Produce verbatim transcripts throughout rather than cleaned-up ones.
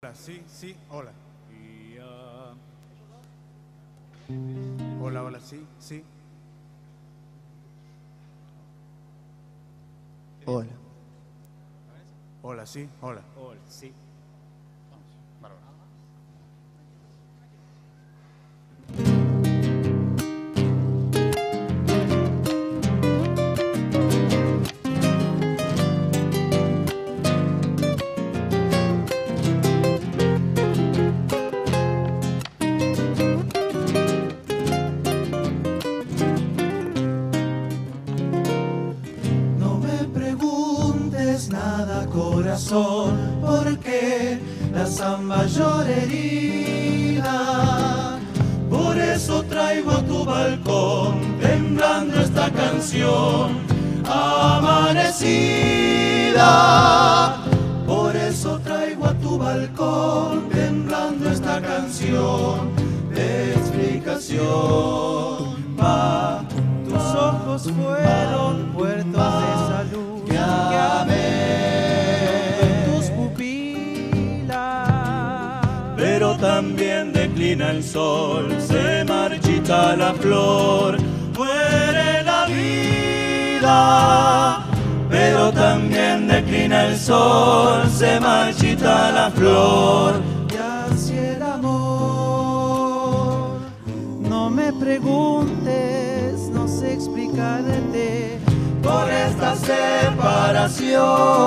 Sí, sí, hola. Hola, hola, sí, sí. Hola. Hola, sí, hola. Hola, sí. Bárbaro. No me preguntes nada, corazón, porque la samba llora herida. Por eso traigo a tu balcón temblando esta canción amanecida. Por eso traigo a tu balcón temblando esta canción de explicación. Pa, tus ojos fueron puertos de salud que amé tus pupilas. Pero también declina el sol, se marchita la flor, muere la vida. Pero también declina el sol, se marchita la flor. Y así el amor. No me preguntes, no sé explicarte por esta separación.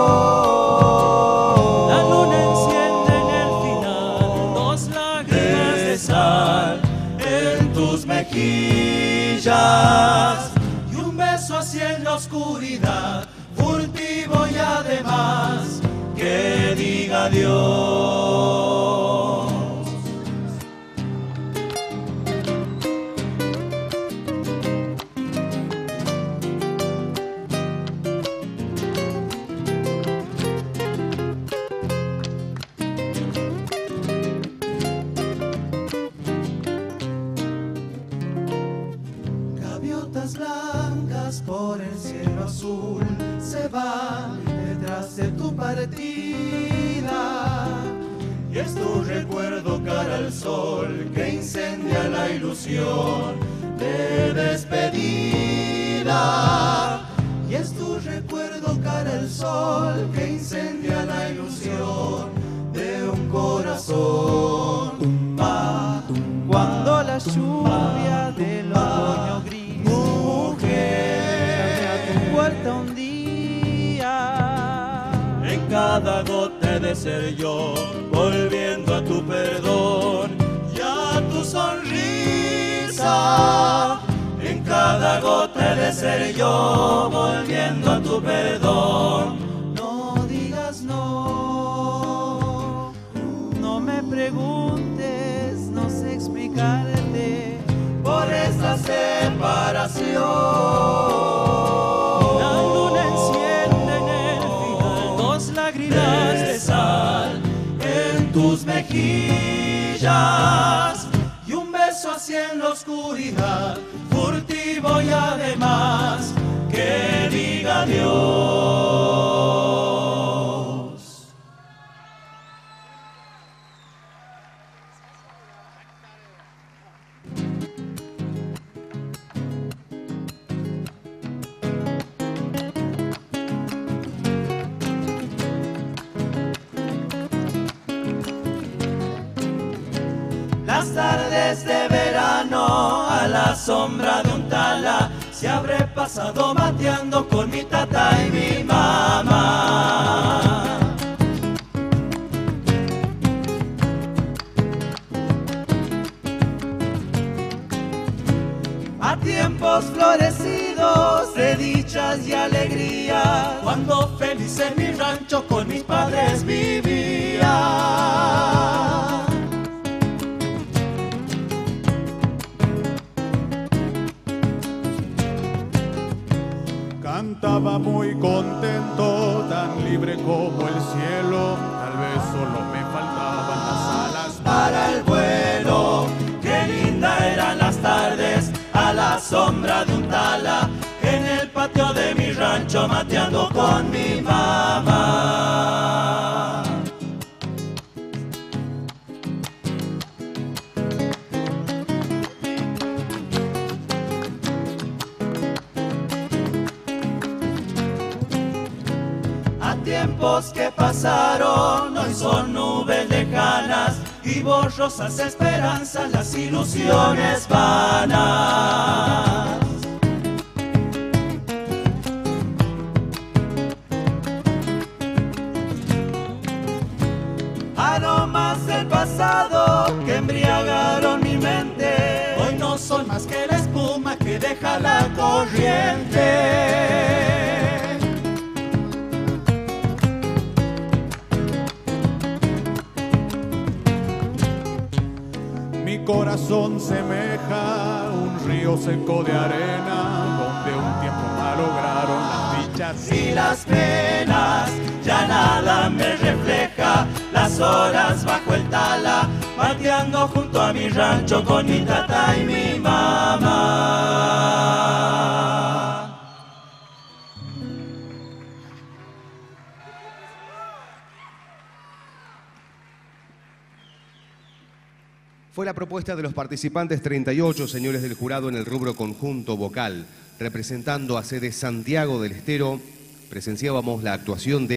La luna enciende en el final dos lágrimas de sal en tus mejillas Y un beso así en la oscuridad, furtivo y además que diga adiós. gaviotas blancas por el cielo azul se van detrás de tu partida. Y es tu recuerdo cara al sol que incendia la ilusión de despedida. Y es tu recuerdo cara al sol que incendia la ilusión de un corazón. Pa, cuando la lluvia del otoño gris llame a tu puerta un día. En cada gota de ser yo, volviendo a tu perdón y a tu sonrisa. En cada gota de ser yo, volviendo a tu perdón. No digas no, no me preguntes, no sé explicarte por esta separación. La luna enciende en el final dos lágrimas de sal en tus mejillas. Y un beso así en la oscuridad, furtivo y además Que diga adiós. las tardes de verano a la sombra de un tala se habré pasado mateando con mi tata y mi mamá. A tiempos florecidos de dichas y alegrías, cuando feliz en mi rancho con mis padres vivía. Cantaba muy contento, tan libre como el cielo. Tal vez solo me faltaban las alas Para el vuelo, qué linda eran las tardes a la sombra de un tala, en el patio de mi rancho mateando con mi mamá. tiempos que pasaron hoy son nubes lejanas y borrosas esperanzas, las ilusiones vanas. Aromas del pasado que embriagaron mi mente, hoy no son más que la espuma que deja la corriente. Mi corazón semeja un río seco de arena, donde un tiempo malograron las dichas Y las penas, ya nada me refleja, las horas bajo el tala, pateando junto a mi rancho con mi tata y mi mamá. Fue la propuesta de los participantes treinta y ocho señores del jurado en el rubro conjunto vocal. Representando a sede Santiago del Estero, presenciábamos la actuación de